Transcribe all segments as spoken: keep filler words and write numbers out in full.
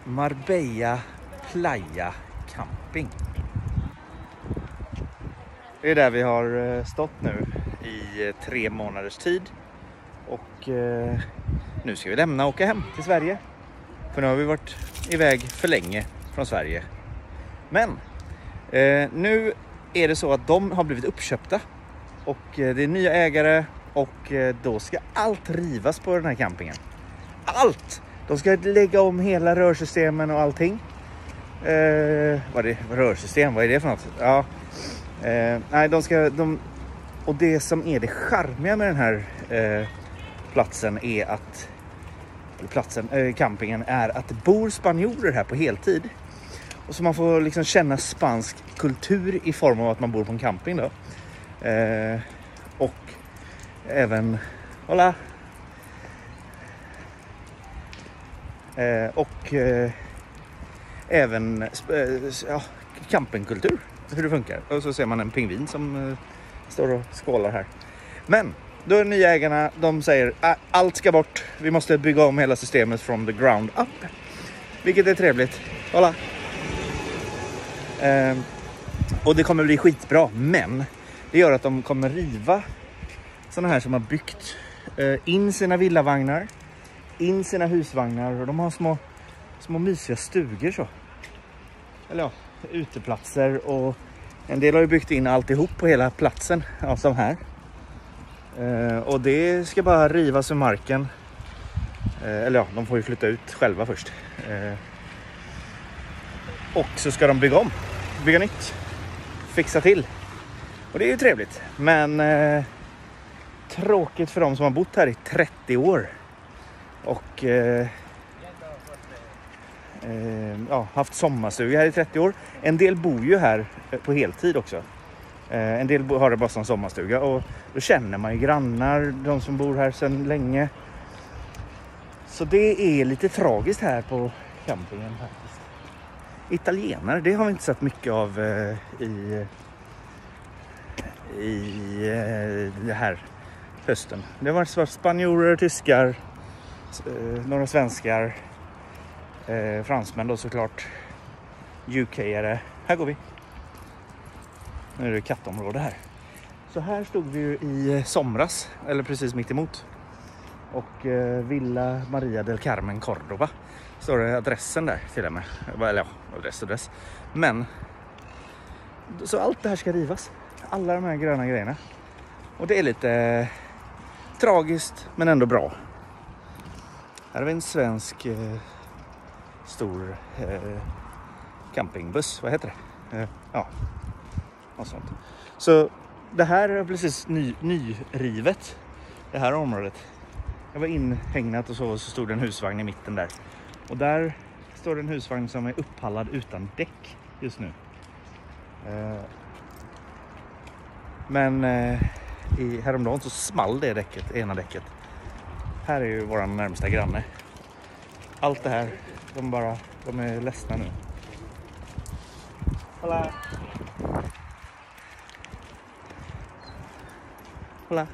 Marbella Playa Camping. Det är där vi har stått nu i tre månaders tid. Och eh, nu ska vi lämna och åka hem till Sverige. För nu har vi varit iväg för länge från Sverige. Men eh, nu är det så att de har blivit uppköpta. Och eh, det är nya ägare. Och eh, då ska allt rivas på den här campingen. Allt! De ska lägga om hela rörsystemen och allting. Eh, vad är det? Rörsystem, vad är det för något? Ja. Eh, nej, de ska... De, och det som är det charmiga med den här eh, platsen är att... Eller platsen, eh, campingen är att det bor spanjorer här på heltid. Och så man får liksom känna spansk kultur i form av att man bor på en camping då. Eh, och även... Hola! Eh, och eh, även eh, ja, campingkultur, hur det funkar. Och så ser man en pingvin som eh, står och skålar här. Men då är nya ägarna, de säger att allt ska bort. Vi måste bygga om hela systemet from the ground up. Vilket är trevligt. Hola. Eh, och det kommer bli skitbra. Men det gör att de kommer riva sådana här som har byggt eh, in sina villavagnar. In sina husvagnar. Och de har små, små mysiga stugor så. Eller ja, uteplatser. Och en del har ju byggt in alltihop på hela platsen. Ja, som här. Eh, och det ska bara rivas ur marken. Eh, eller ja, de får ju flytta ut själva först. Eh, och så ska de bygga om. Bygga nytt. Fixa till. Och det är ju trevligt. Men eh, tråkigt för dem som har bott här i trettio år. Och eh, eh, ja, haft sommarstuga här i trettio år. En del bor ju här på heltid också. Eh, en del har det bara som sommarstuga. Och då känner man ju grannar, de som bor här sedan länge. Så det är lite tragiskt här på campingen faktiskt. Italienare, det har vi inte sett mycket av eh, i, i eh, det här hösten. Det har varit spanjorer, tyskar, eh, några svenskar, eh, fransmän då såklart, U K-are. Här går vi. Nu är det kattområde här. Så här stod vi ju i somras, eller precis mitt emot. Och eh, Villa Maria del Carmen Córdoba. Står det adressen där till och med. Eller ja, adress adress. Men så allt det här ska rivas. Alla de här gröna grejerna. Och det är lite eh, tragiskt men ändå bra. Här har vi en svensk eh, stor eh, campingbuss. Vad heter det? Eh, ja, och sånt. Så det här är precis ny, nyrivet. Det här området. Jag var inhägnat och så, och så stod det en husvagn i mitten där. Och där står det en husvagn som är upphallad utan däck just nu. Eh, men eh, i häromdagen så small det däcket, ena däcket. Här är ju våran närmsta granne. Allt det här, de bara, de är ledsna nu. Hola! Hola!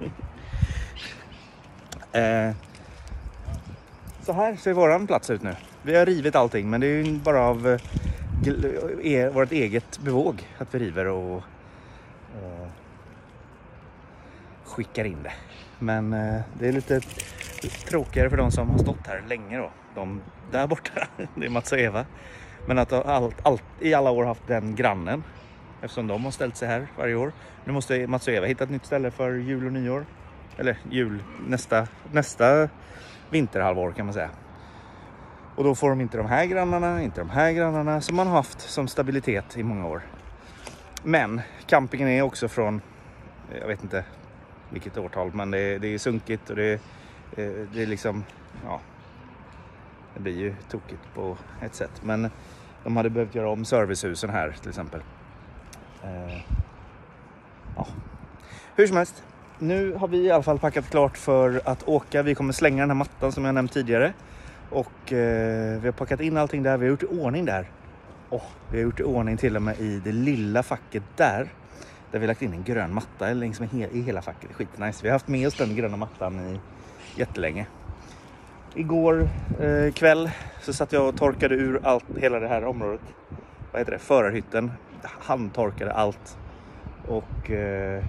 eh, så här ser våran plats ut nu. Vi har rivit allting, men det är ju bara av eh, vårt eget bevåg att vi river och eh, skickar in det. Men eh, det är lite tråkigare för de som har stått här länge då. De där borta, det är Mats och Eva. Men att allt, allt, i alla år haft den grannen. Eftersom de har ställt sig här varje år. Nu måste Mats och Eva hitta ett nytt ställe för jul och nyår. Eller jul, nästa, nästa vinterhalvår kan man säga. Och då får de inte de här grannarna, inte de här grannarna som man har haft som stabilitet i många år. Men campingen är också från, jag vet inte vilket årtal, men det är, det är sunkigt och det är, det är liksom, ja, det blir ju tokigt på ett sätt. Men de hade behövt göra om servicehusen här till exempel. Eh, ja. Hur som helst, nu har vi i alla fall packat klart för att åka. Vi kommer slänga den här mattan som jag nämnt tidigare. Och eh, vi har packat in allting där. Vi har gjort i ordning där. Oh, vi har gjort i ordning till och med i det lilla facket där. Där vi har lagt in en grön matta längs med he- i hela facket. Skitnice. Vi har haft med oss den gröna mattan i jättelänge. Igår eh, kväll så satt jag och torkade ur allt, hela det här området. Vad heter det? Förarhytten. Handtorkade allt. Och eh,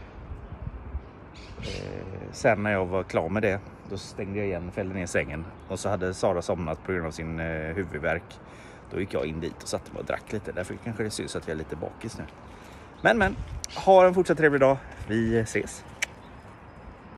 eh, sen när jag var klar med det, då stängde jag igen, fällde ner sängen. Och så hade Sara somnat på grund av sin eh, huvudvärk. Då gick jag in dit och satte mig och drack lite. Därför kanske det syns att jag är lite bakis nu. Men men, ha en fortsatt trevlig dag. Vi ses.